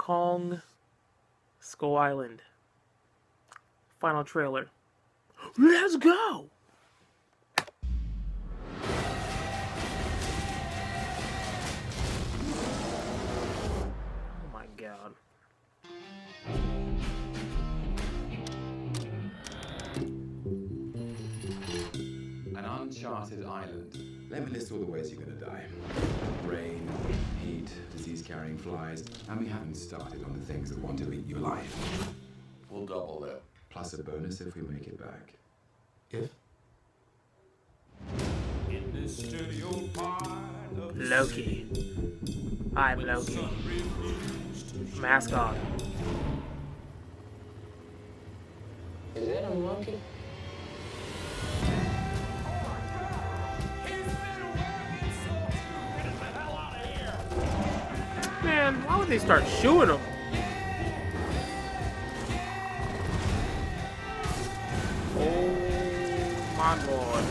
Kong Skull Island. Final trailer. Let's go! Oh my god. An uncharted island. Let me list all the ways you're gonna die. Rain, heat, disease-carrying flies, and we haven't started on the things that want to eat you alive. We'll double that. Plus a bonus if we make it back. If? In this studio part of the Loki. I'm Loki. Mascot. Is that a monkey? Man, why would they start shooting him? Oh my lord.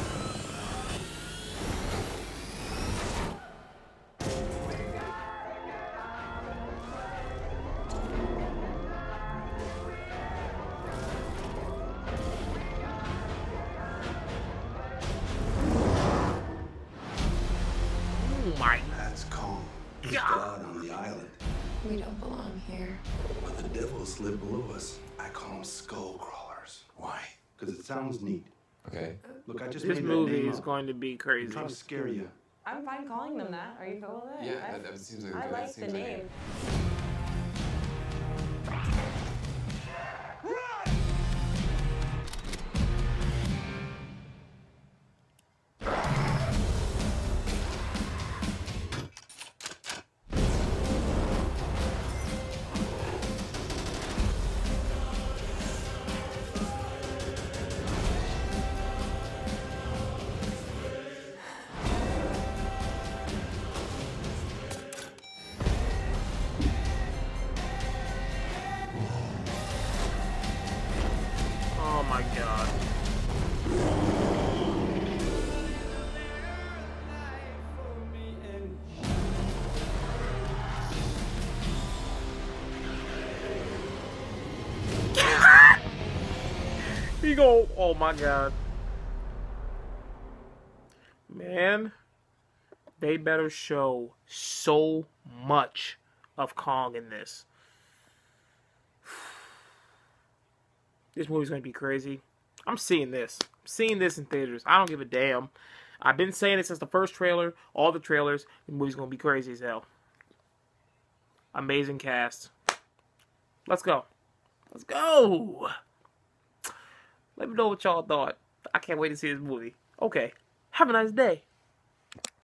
Oh my That's Kong. He's God. God on the island. We don't belong here. But the devils live below us. I call them skull crawlers. Why? Because it sounds neat. Okay. Look, I just This made that movie name is up. going to be I'm crazy. trying to scare you. I'm fine calling them that. Are you cool with it? Yeah, that seems like I that like the seems like name. Oh my god. He go, oh my god. Man, they better show so much of Kong in this. This movie's gonna be crazy. I'm seeing this. I'm seeing this in theaters. I don't give a damn. I've been saying it since the first trailer, all the trailers. The movie's gonna be crazy as hell. Amazing cast. Let's go. Let's go. Let me know what y'all thought. I can't wait to see this movie. Okay. Have a nice day.